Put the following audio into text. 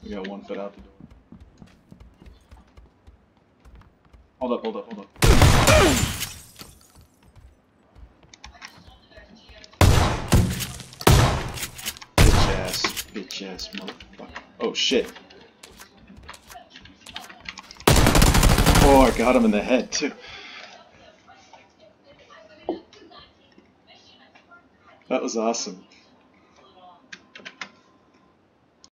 We got one foot out the door. Hold up, hold up, hold up. Bitch ass motherfucker. Oh shit. Oh, I got him in the head too. That was awesome.